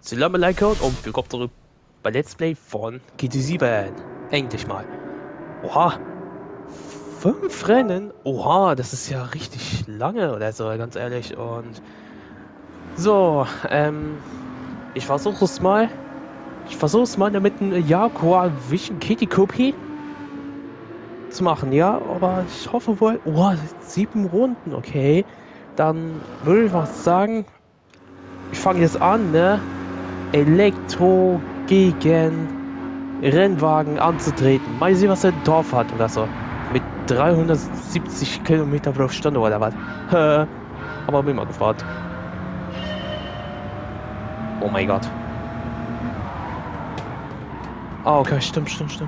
Assalamu alaikum und willkommen zurück bei Let's Play von GT7. Endlich mal. Oha. 5 Rennen? Oha, das ist ja richtig lange oder so, ganz ehrlich. Und so, ich versuche es mal. Mit einem Jaguar Vision Kitty Copy zu machen, ja. Aber ich hoffe wohl. Oha, 7 Runden, okay. Dann würde ich was sagen. Ich fange jetzt an, ne? Elektro gegen Rennwagen anzutreten. Mal sehen, was er drauf hat oder so. Mit 370 Kilometer pro Stunde oder was. Aber bin mal gefragt. Oh mein Gott. Ah, okay, stimmt.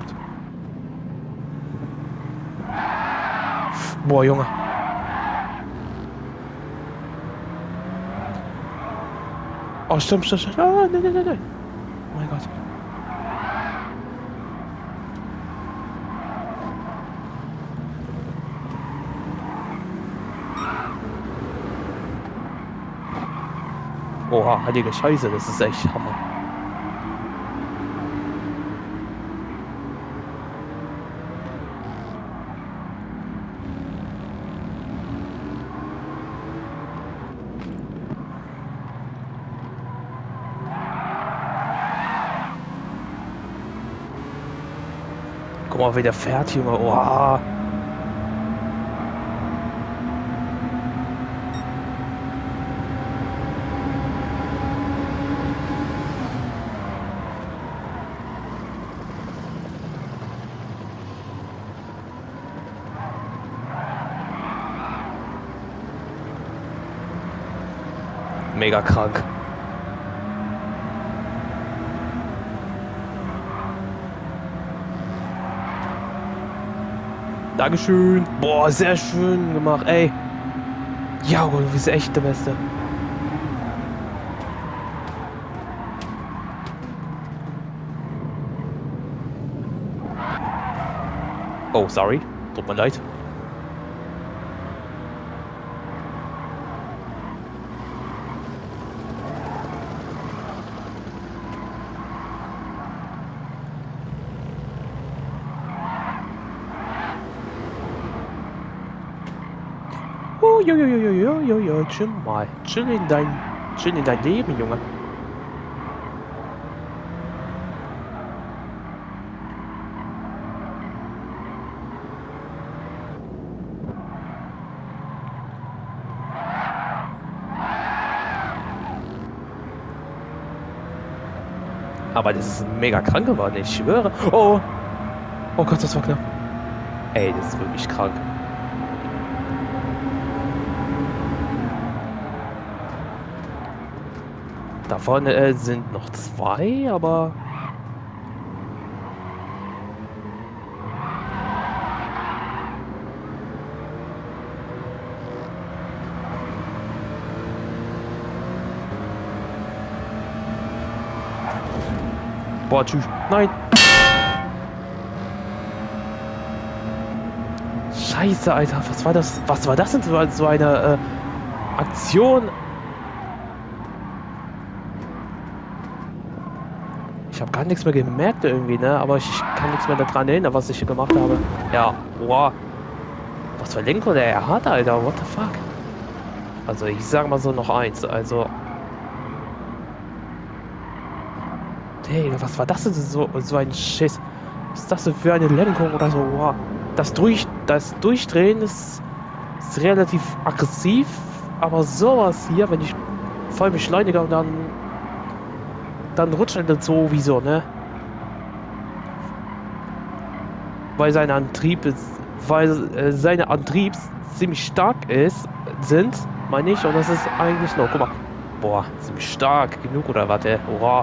Boah, Junge. Oh, stimmt. Ah, nein. Oh mein Gott. Oha, heilige Scheiße, das ist echt Hammer. Guck mal, wie der fährt, Junge. Oha. Mega krank. Dankeschön. Boah, sehr schön gemacht, ey. Ja, du bist echt der Beste. Oh, sorry. Tut mir leid. Oh, jo, chill mal. Chill in dein Leben, Junge. Aber das ist mega krank geworden, ich schwöre. Oh Gott, das war knapp. Ey, das ist wirklich krank. Da vorne sind noch 2, aber... Boah, tschüss. Nein. Scheiße, Alter. Was war das? Was war das denn so eine Aktion? Ich habe gar nichts mehr gemerkt irgendwie, ne? Aber ich kann nichts mehr daran erinnern, was ich hier gemacht habe. Ja, wow. Was für Lenkung der hat, Alter. What the fuck? Also ich sag mal so noch eins. Also... Hey, was war das denn so ein Schiss? Was ist das denn für eine Lenkung oder so? Wow. Das Durchdrehen ist relativ aggressiv, aber sowas hier, wenn ich voll beschleunige und dann rutscht er dann sowieso, ne? Weil seine Antrieb ziemlich stark sind, meine ich, und das ist eigentlich noch, guck mal, boah, ziemlich stark genug oder was, ey? Oha.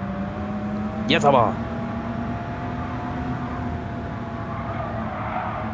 Jetzt aber.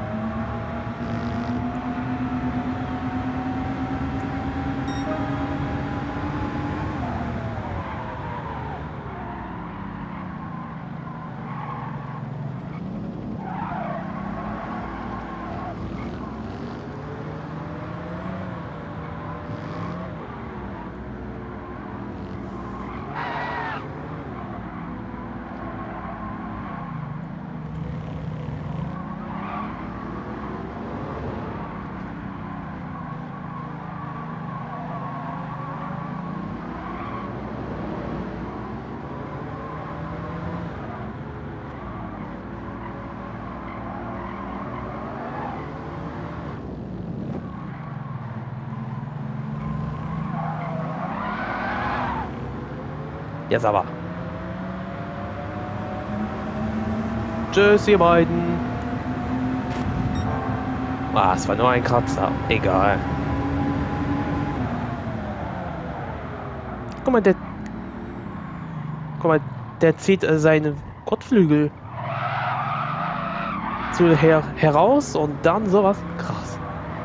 Jetzt aber. Tschüss, ihr beiden. Ah, es war nur ein Kratzer. Egal. Guck mal, der zieht seine Kotflügel heraus und dann sowas. Krass.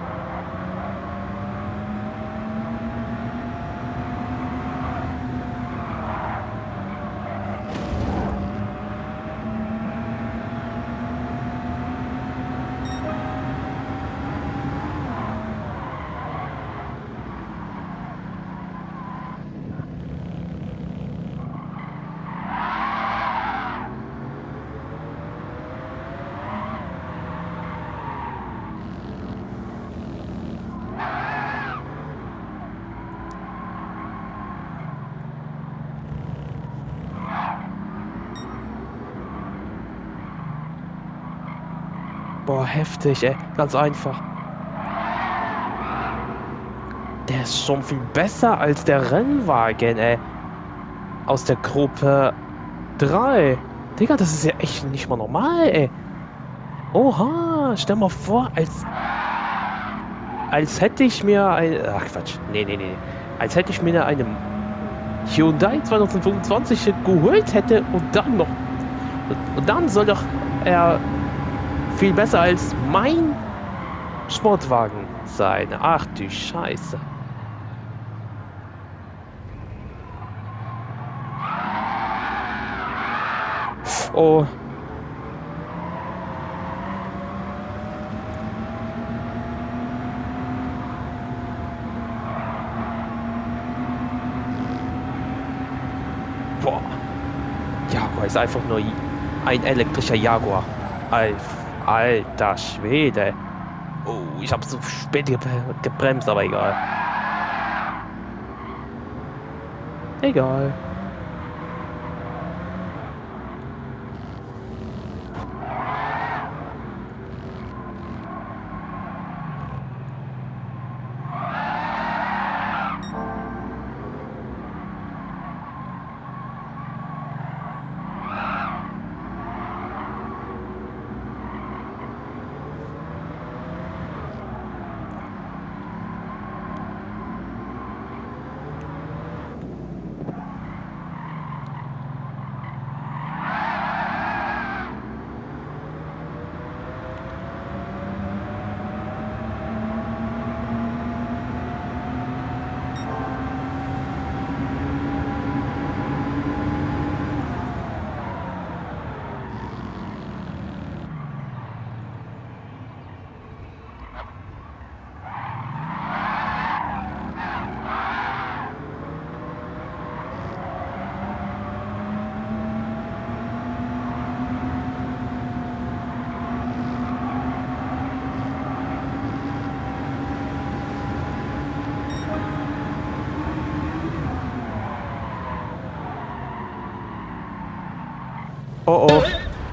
Boah, heftig, ey. Ganz einfach. Der ist schon viel besser als der Rennwagen, ey. Aus der Gruppe 3. Digga, das ist ja echt nicht mal normal, ey. Oha, stell mal vor, als hätte ich mir ach Quatsch, nee. Als hätte ich mir eine Hyundai 2025 geholt hätte und dann soll doch er viel besser als mein Sportwagen sein. Ach du Scheiße. Oh. Boah. Jaguar ist einfach nur ein elektrischer Jaguar. Alter Schwede. Oh, ich habe so spät gebremst, aber egal. Egal. Oh oh.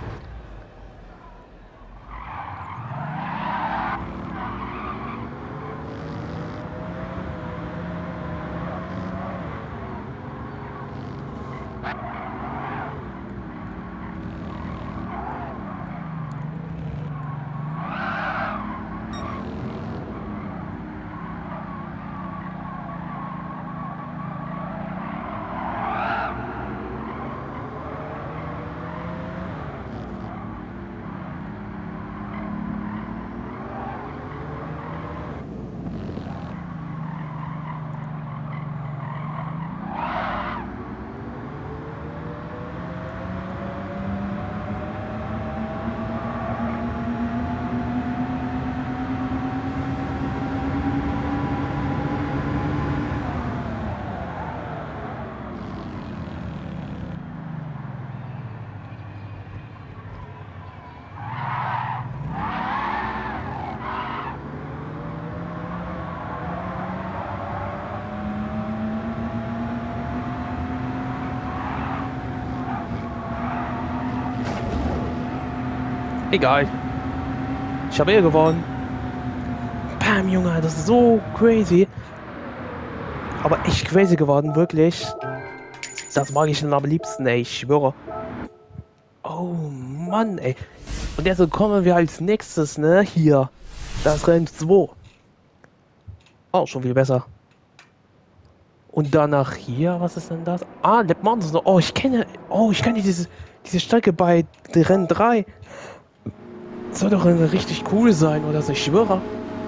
Egal. Ich habe gewonnen. Bam, Junge, das ist so crazy. Aber echt crazy geworden, wirklich. Das mag ich am liebsten, ey, ich schwöre. Oh Mann, ey. Und jetzt kommen wir als nächstes, ne? Hier. Das Rennen 2. Oh, schon viel besser. Und danach hier, was ist denn das? Ah, Le Mans. Oh, ich kenne diese Strecke bei Rennen 3. Soll doch richtig cool sein, oder so, ich schwöre.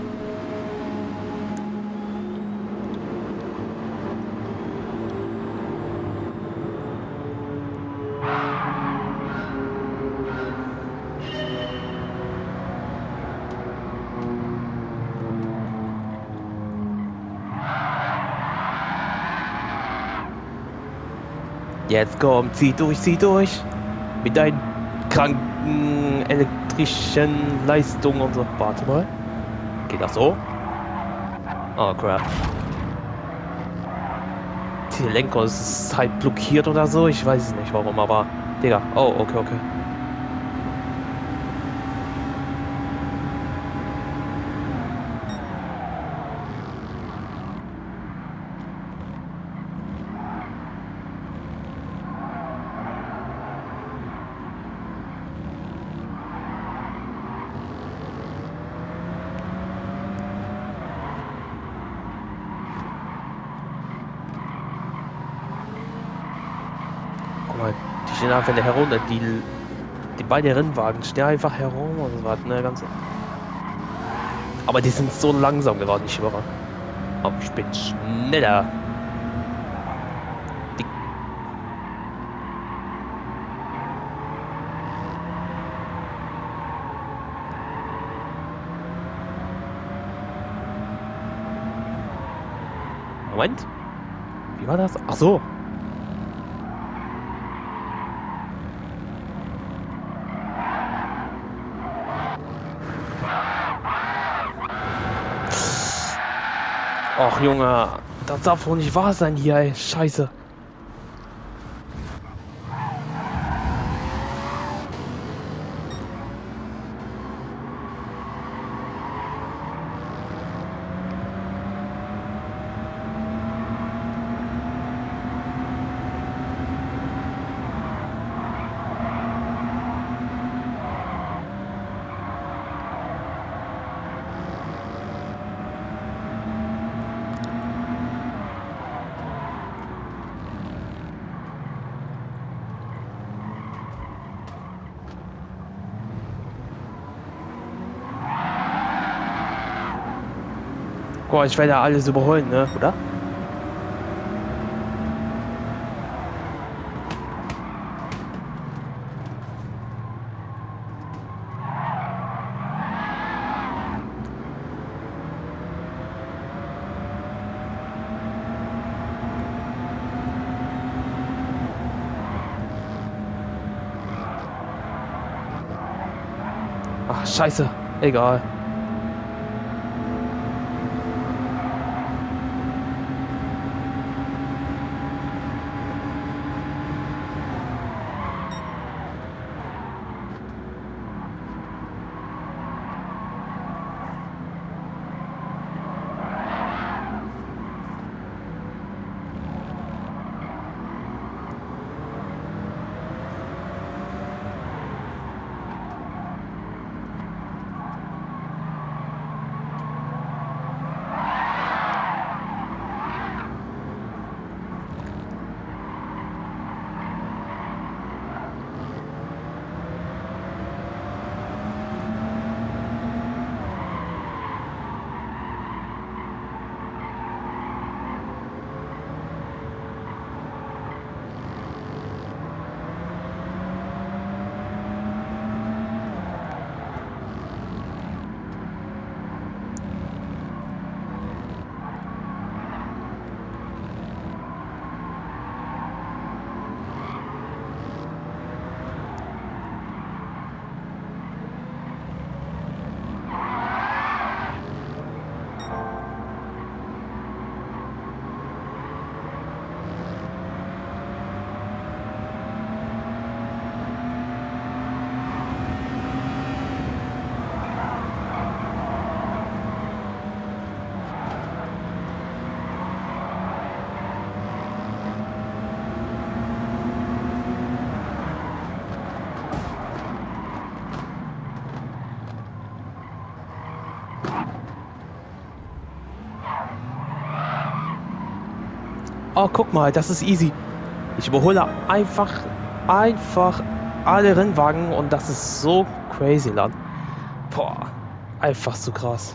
Jetzt komm, zieh durch. Mit deinen kranken elektrischen Leistungen und so. Warte mal. Geht das so? Oh crap. Der Lenker ist halt blockiert oder so. Ich weiß es nicht warum, aber. Digga. Oh, okay. Guck mal, die stehen einfach herunter. Die beiden Rennwagen stehen einfach herum und so was, ne, ganz. Aber die sind so langsam geworden, ich schwöre. Aber ich bin schneller. Die Moment. Wie war das? Ach so. Ach Junge, das darf wohl nicht wahr sein hier, ey. Scheiße. Guck mal, ich werde ja alles überholen, ne? Oder? Ach, scheiße. Egal. Oh, guck mal, das ist easy. Ich überhole einfach alle Rennwagen und das ist so crazy, Land. Boah, einfach so krass.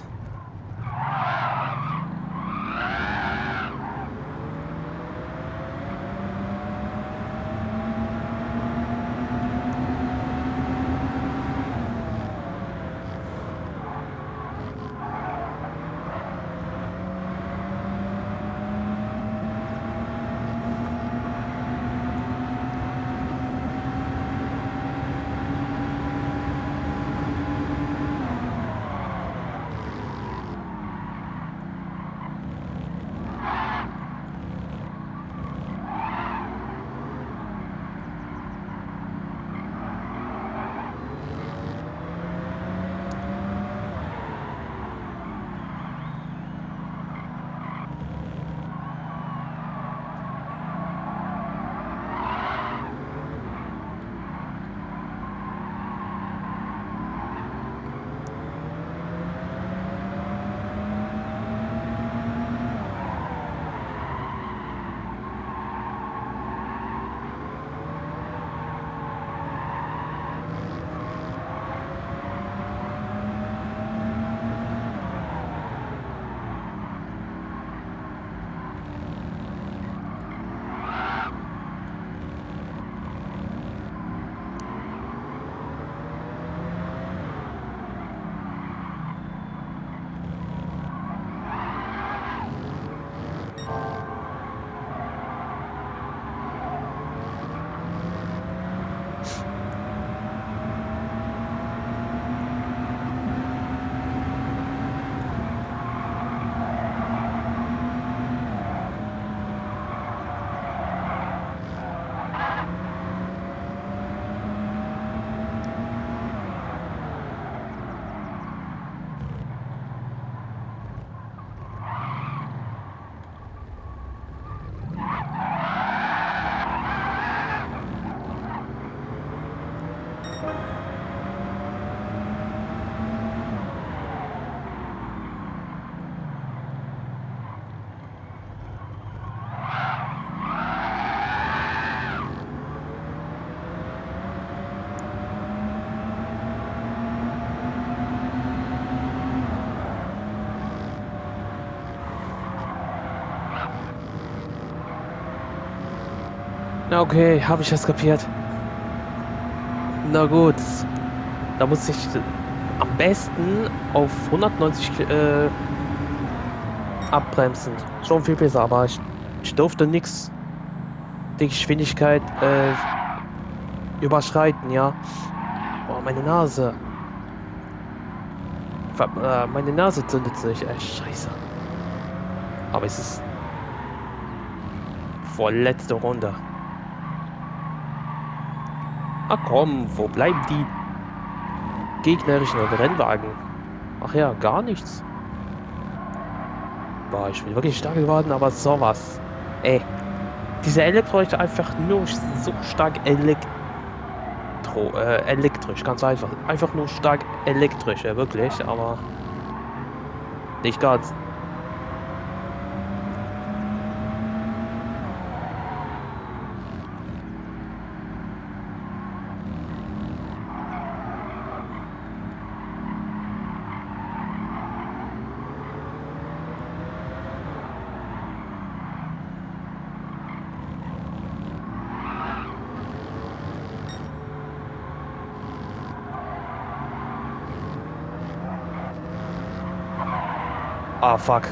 Na okay, habe ich das kapiert. Na gut, da muss ich am besten auf 190 abbremsen. Schon viel besser, aber ich durfte nichts die Geschwindigkeit überschreiten, ja. Oh, meine Nase. Meine Nase zündet sich. Scheiße. Aber es ist vorletzte Runde. Ach komm, wo bleiben die gegnerischen Rennwagen? Ach ja, gar nichts. Boah, ich bin wirklich stark geworden, aber sowas. Ey, diese Elektro ist einfach nur so stark elektrisch, ganz einfach. Einfach nur stark elektrisch, ja, wirklich, aber nicht ganz. Ah, fuck.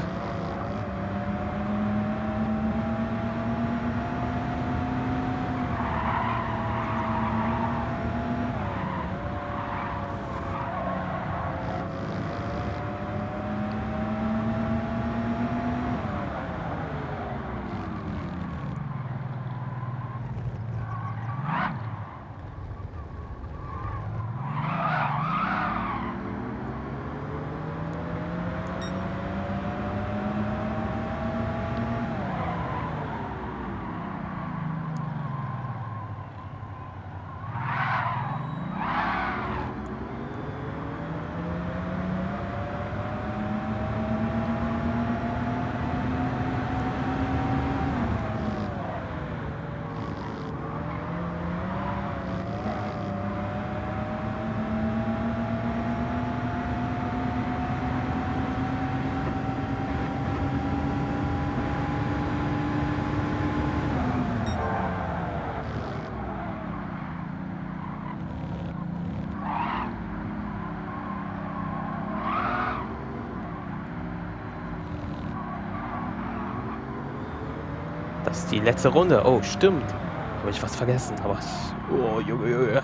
Das ist die letzte Runde. Oh, stimmt. Habe ich was vergessen, aber oh, Junge, Junge.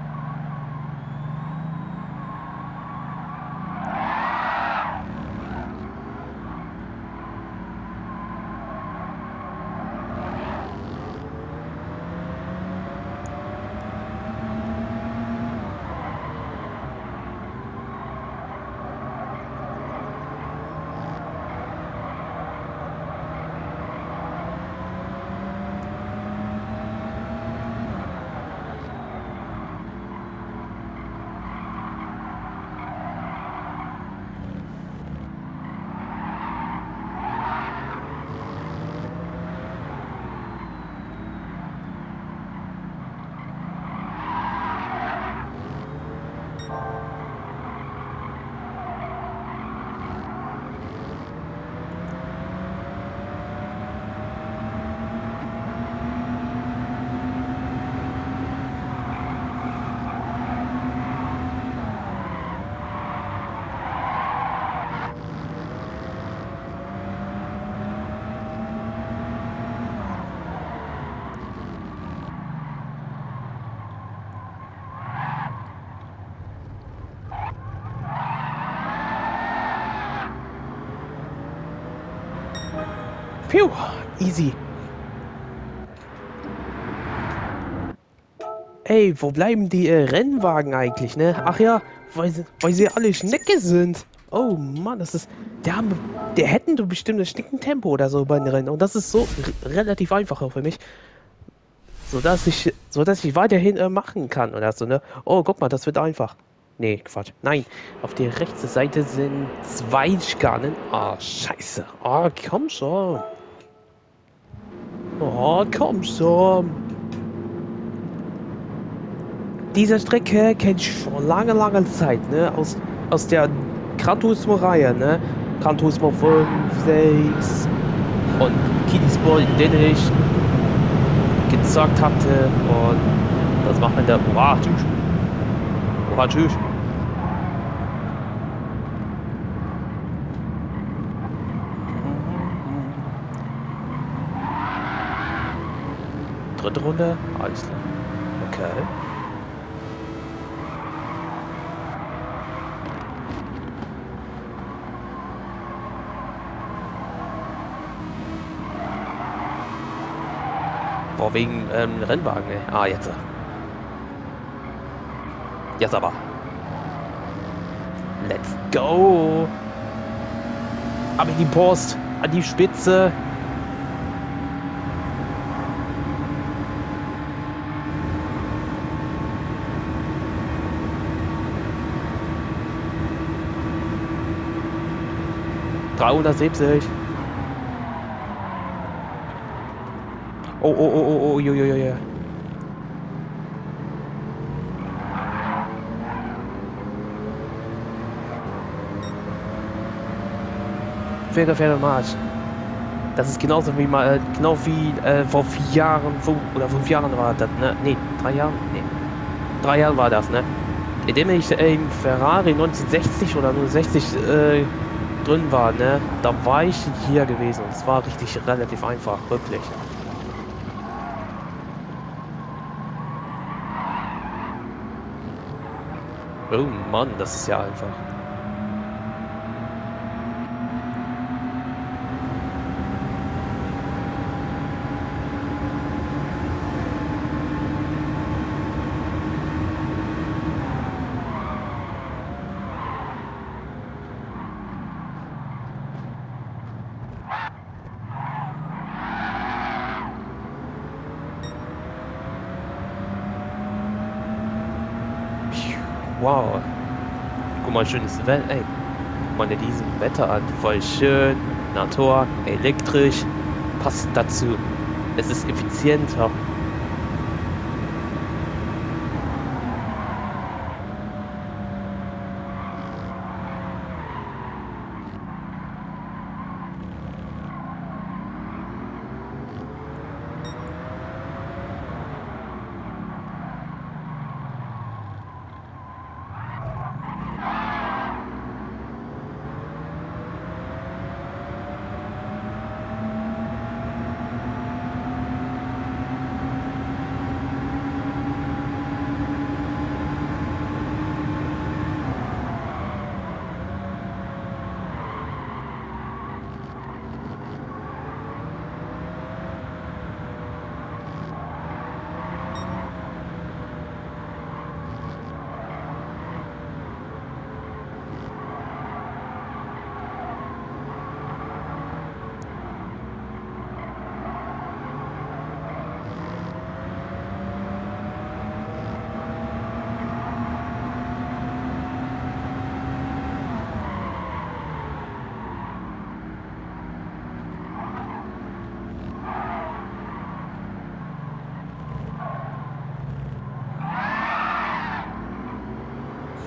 Phew, easy. Ey, wo bleiben die Rennwagen eigentlich, ne? Ach ja, weil sie alle Schnecke sind. Oh Mann, das ist... Der hätten doch bestimmt ein Schneckentempo oder so bei den Rennen. Und das ist so relativ einfach auch für mich. Sodass ich weiterhin machen kann oder so, ne? Oh, guck mal, das wird einfach. Nee, Quatsch. Nein, auf der rechten Seite sind 2 Schikanen. Ah, scheiße. Ah, komm schon. Oh, komm schon. Diese Strecke kenne ich schon lange Zeit, ne? Aus der Gran Turismo-Reihe, ne? Gran Turismo 5, 6 und Kiddie-Sport, in denen ich gezockt hatte. Und das macht man da. Oha, tschüss. Oha, tschüss. Dritte Runde? Alles klar. Okay. Boah, wegen Rennwagen, ey. Ah, jetzt. Jetzt aber. Let's go. Ab in die Post. An die Spitze. ...370. Oh, jo. Fair Marsch. Das ist genauso wie mal, genau wie vor 4 Jahren, 5 Jahren war das, ne? Ne, 3 Jahren? Ne. 3 Jahren war das, ne? Indem ich in Ferrari 1960 oder 69 drin war, ne? Da war ich hier gewesen und es war richtig relativ einfach, wirklich. Oh Mann, das ist ja einfach. Wow. Guck mal, schönes Wetter, ey. Guck mal diesem Wetter an. Voll schön. Natur, elektrisch. Passt dazu. Es ist effizienter.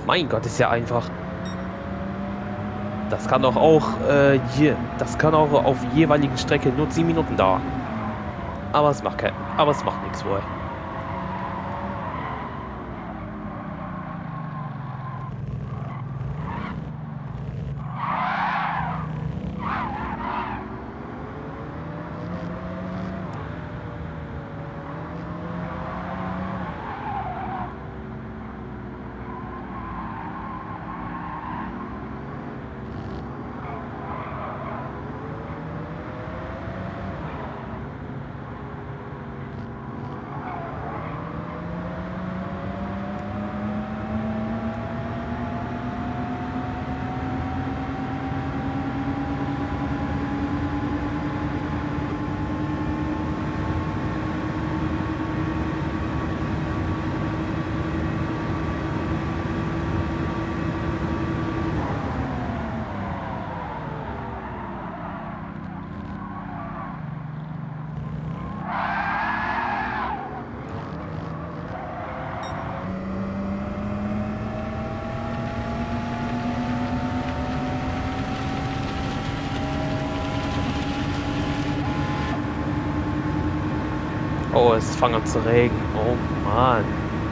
Mein Gott, ist ja einfach. Das kann doch auch hier, das kann auch auf jeweiligen Strecke nur 10 Minuten dauern. Aber es macht nichts wohl. Oh, es fängt an zu regnen. Oh Mann.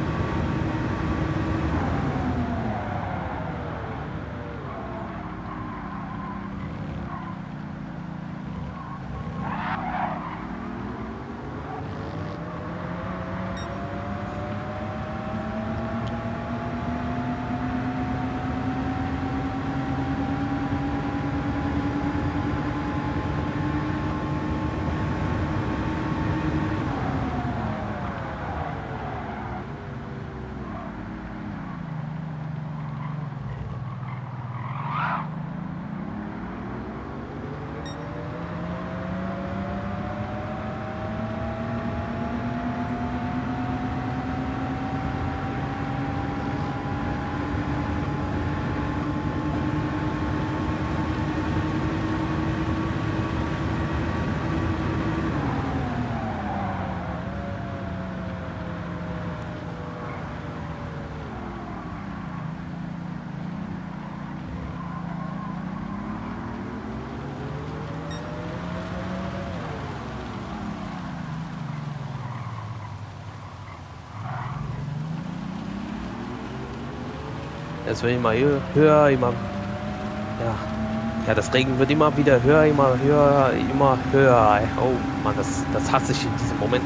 Es wird immer höher, immer. Ja. Ja, das Regen wird immer wieder höher, immer höher, immer höher. Oh Mann, das hasse ich in diesem Moment.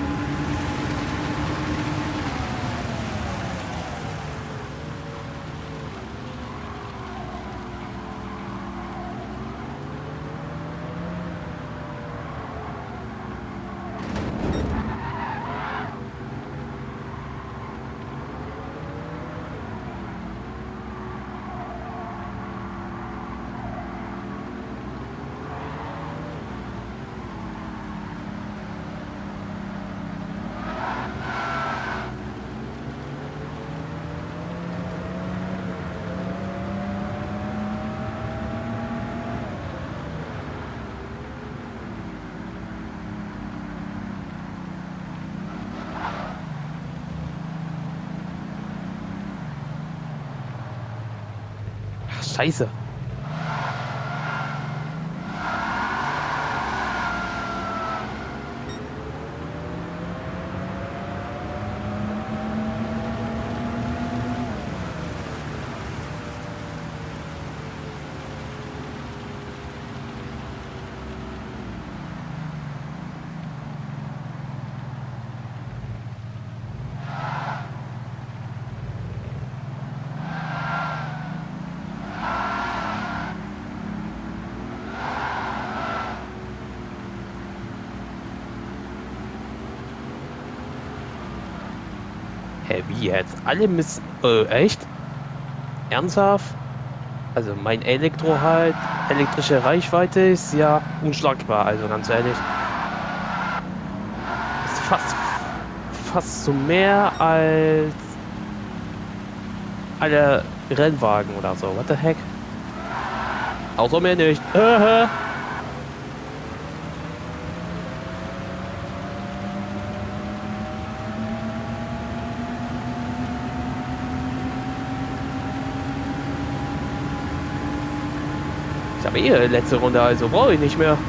Ach, Scheiße. Hä, wie jetzt? Alle müssen. Echt? Ernsthaft? Also mein Elektro halt, elektrische Reichweite ist ja unschlagbar, also ganz ehrlich. Ist fast so mehr als alle Rennwagen oder so. What the heck? Außer mir nicht. habe eh letzte Runde, also brauche ich nicht mehr.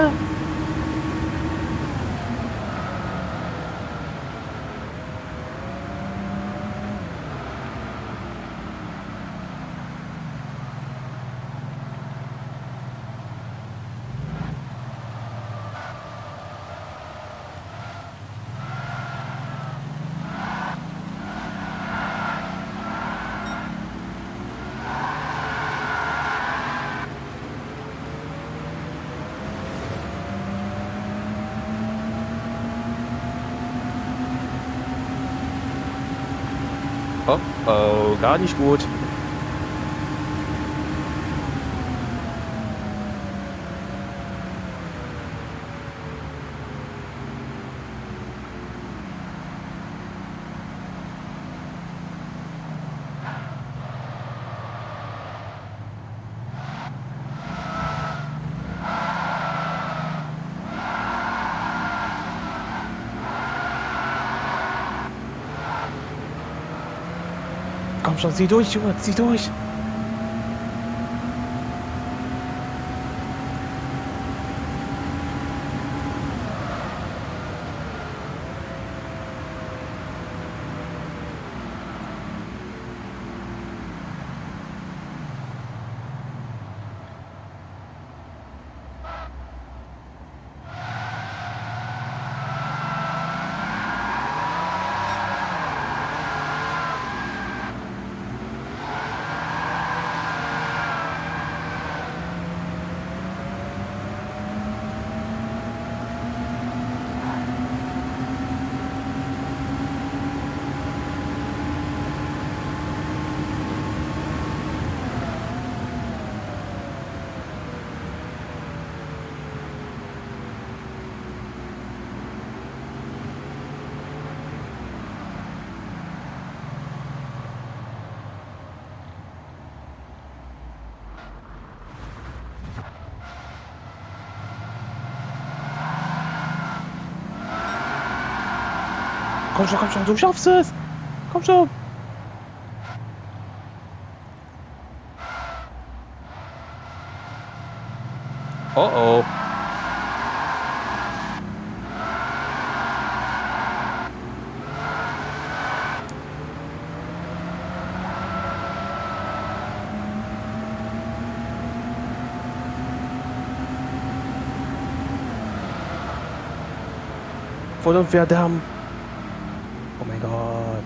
Oh, oh, gar nicht gut. Komm schon, zieh durch, Junge, zieh durch. Komm schon, du schaffst es. Komm schon. Oh oh. Voll und verdammt. Oh mein Gott.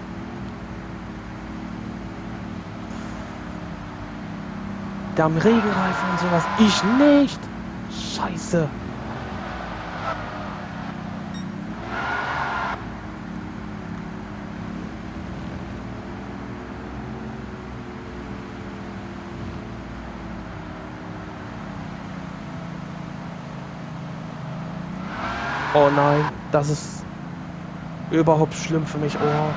Der am Regenreifen und sowas. Ich nicht. Scheiße. Oh nein, das ist überhaupt schlimm für mich. Oh.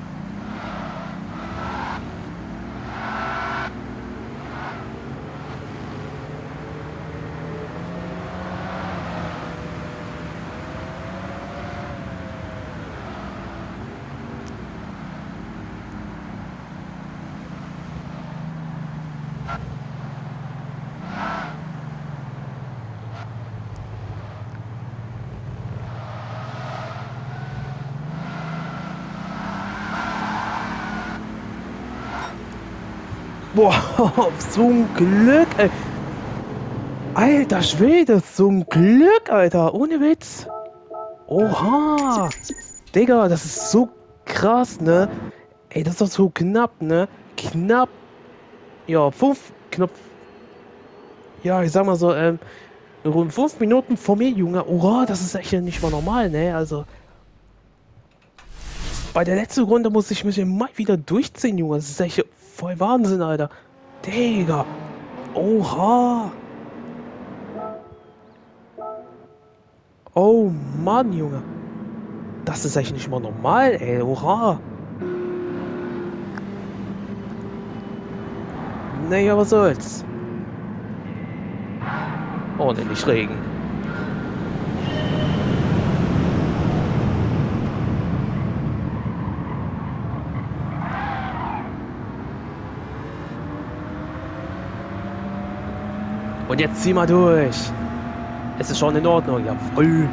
Boah, zum Glück, ey. Alter Schwede, zum Glück, Alter. Ohne Witz. Oha. Digga, das ist so krass, ne? Ey, das ist doch so knapp, ne? Knapp. Ja, knapp. Ja, ich sag mal so, rund 5 Minuten vor mir, Junge. Oha, das ist echt nicht mal normal, ne? Also, bei der letzten Runde muss ich mich mal wieder durchziehen, Junge. Das ist echt voll Wahnsinn, Alter. Digga. Oha. Oh Mann, Junge. Das ist echt nicht mal normal, ey. Oha. Naja, was soll's. Ordentlich Regen. Und jetzt zieh mal durch. Es ist schon in Ordnung. Jawohl.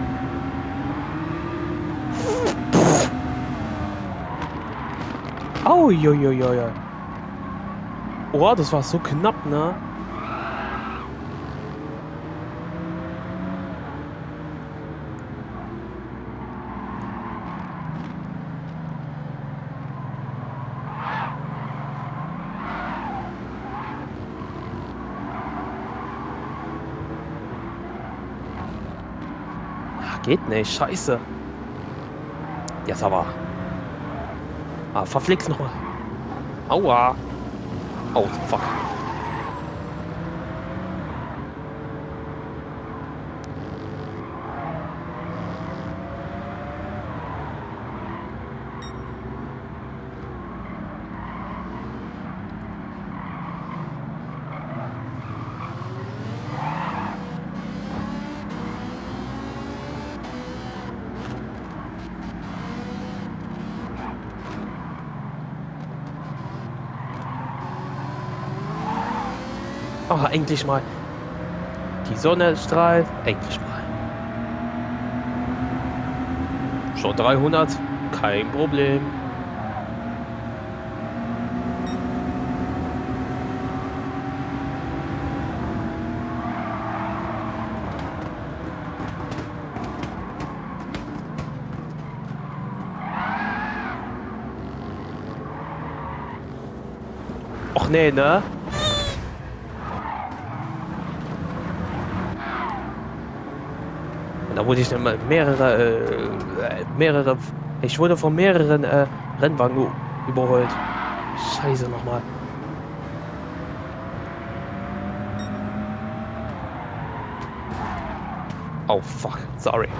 Au, jojojojo. Oh, das war so knapp, ne? Geht nicht, scheiße. Jetzt aber. Ah, verflixt nochmal. Aua. Oh, fuck. Oh, endlich mal. Die Sonne strahlt. Endlich mal. Schon 300. Kein Problem. Och nee, ne? Da wurde ich dann mehrere, ich wurde von mehreren Rennwagen überholt. Scheiße nochmal. Oh fuck, sorry.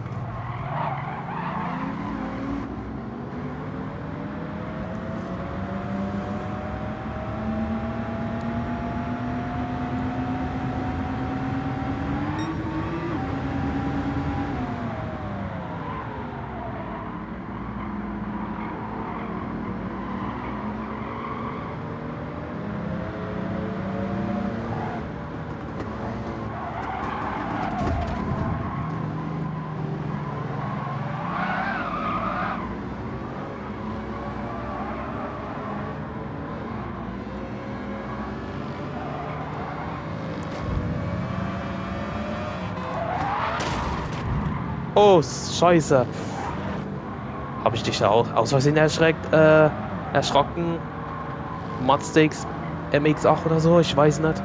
Oh, scheiße. Habe ich dich da auch aus Versehen erschrocken? Mudsticks MX8 oder so, ich weiß nicht.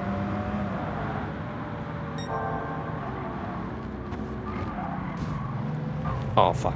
Oh, fuck.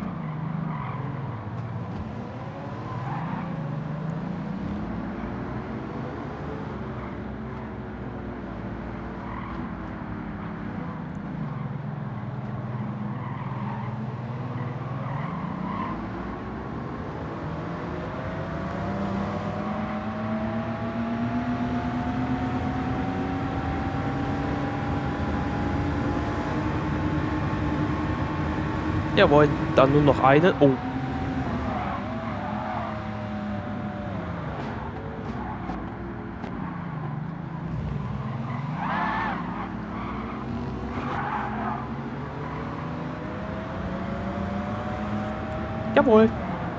Jawohl, dann nur noch eine. Oh. Jawohl.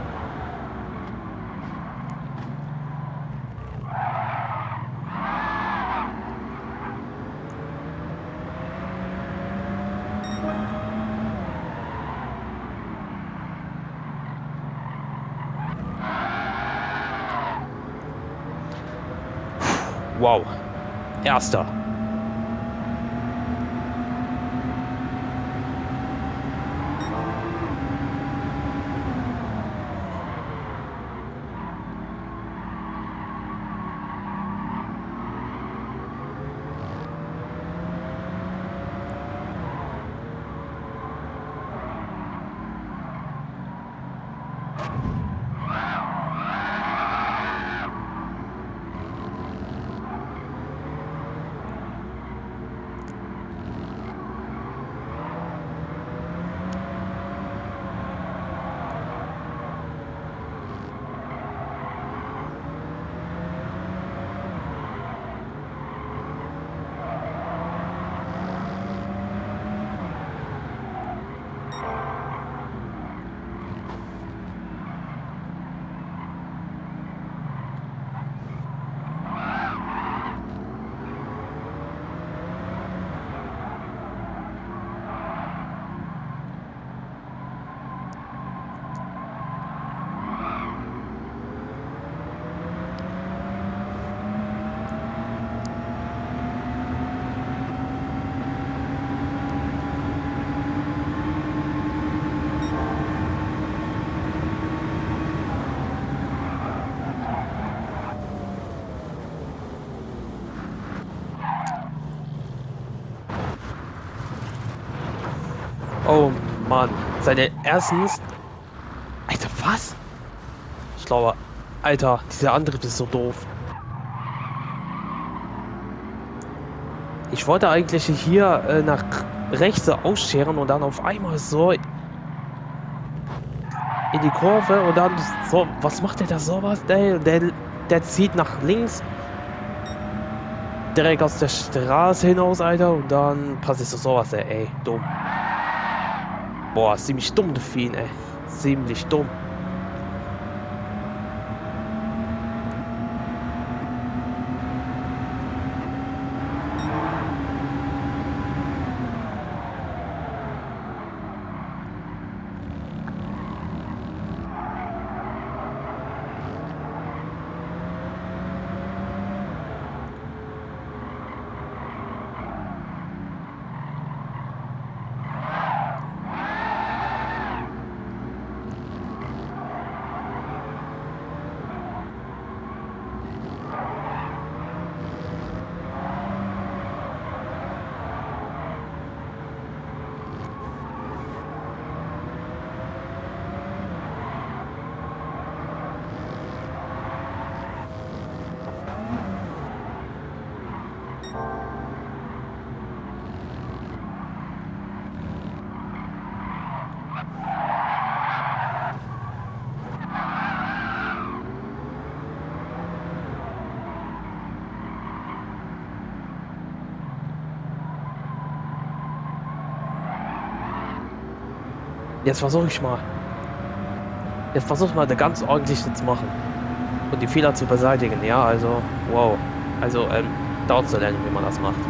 Wow. Erster. Oh Mann. Seine erstens. Alter, was? Ich glaube, Alter, dieser Antrieb ist so doof. Ich wollte eigentlich hier nach rechts ausscheren und dann auf einmal so in die Kurve und dann so. Was macht der da sowas? Der zieht nach links direkt aus der Straße hinaus, Alter. Und dann passiert so sowas, ey. Dumm. Boah, ziemlich dumm, der Fien, ey. Ziemlich dumm. Jetzt versuche ich mal. Jetzt versuche ich mal, da ganz ordentlich zu machen. Und die Fehler zu beseitigen. Ja, also, wow. Also, dort zu lernen, wie man das macht.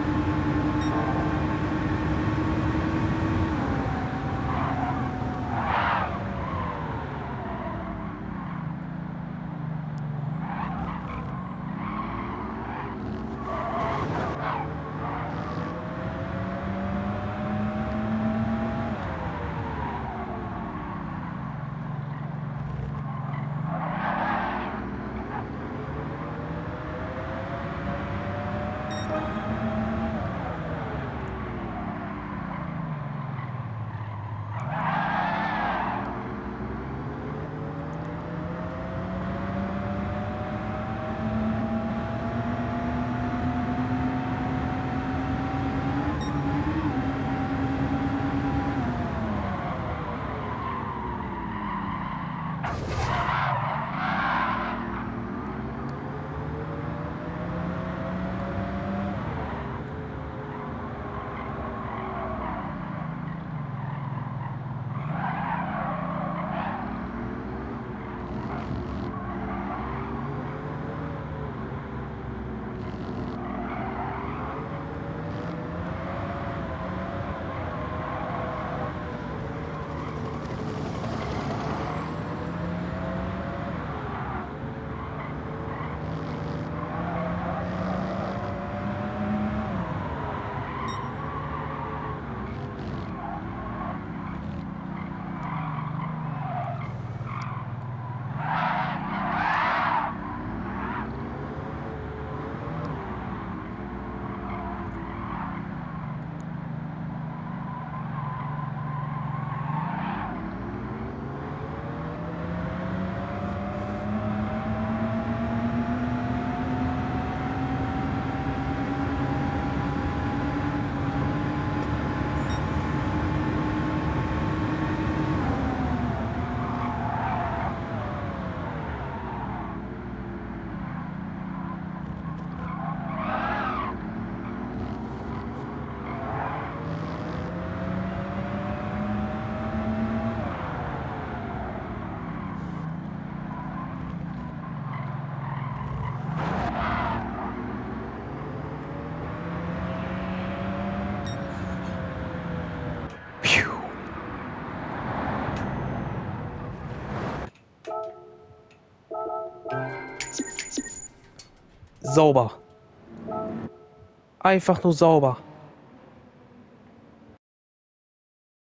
Sauber. Einfach nur sauber.